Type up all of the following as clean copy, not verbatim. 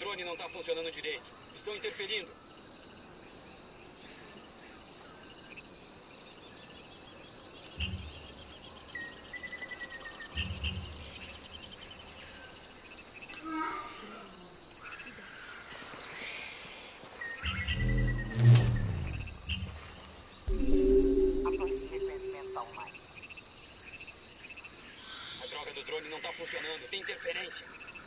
drone não está funcionando direito. Estou interferindo. A droga do drone não está funcionando. Tem interferência.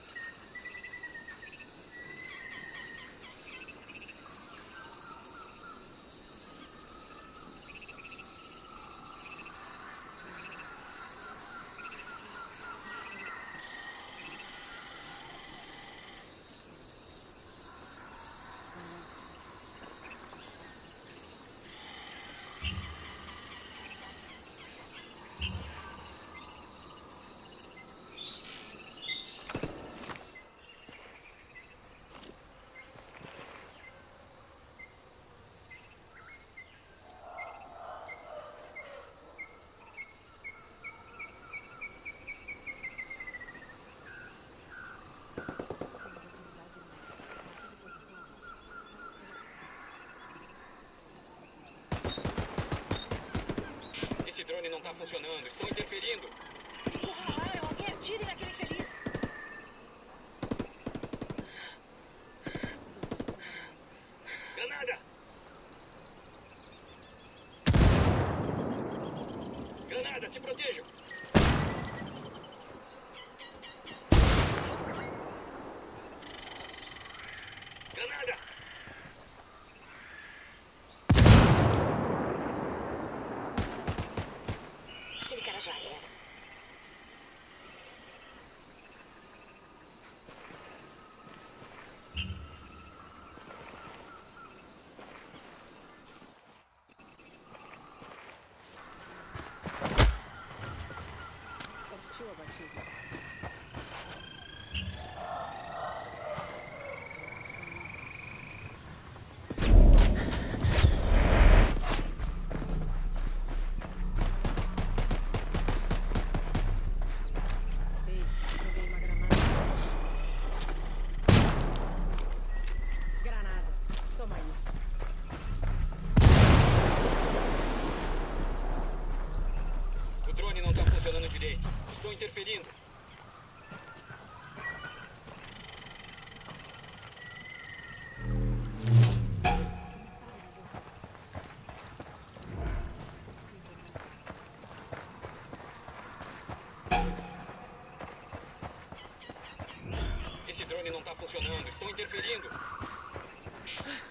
Esse drone não está funcionando. Estou interferindo. Por favor, alguém atire naquele infeliz. Granada! Granada, se protejam! Granada! Aquele cara já era. Assistiu a batida? Ei, joguei uma granada. Granada. Toma isso. O drone não está funcionando direito. Estou interferindo. Esse drone não está funcionando. Estou interferindo.